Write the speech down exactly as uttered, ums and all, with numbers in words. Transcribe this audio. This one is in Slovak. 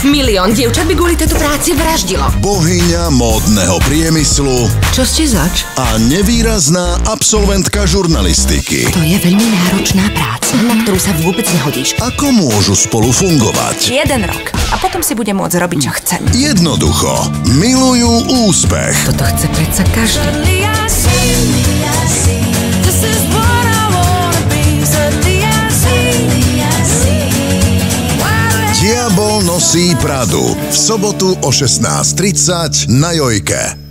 Milión dievčat by kvôli tejto práci vraždilo. Bohyňa módneho priemyslu. Čo ste zač? A nevýrazná absolventka žurnalistiky. To je veľmi náročná práca, na ktorú sa vôbec nehodíš. Ako môžu spolu fungovať? Jeden rok. A potom si budem môcť robiť, čo chcem. Jednoducho. Milujú úspech. Toto chce predsa každý. Diabol nosí Pradu. V sobotu o šestnásť tridsať na Jojke.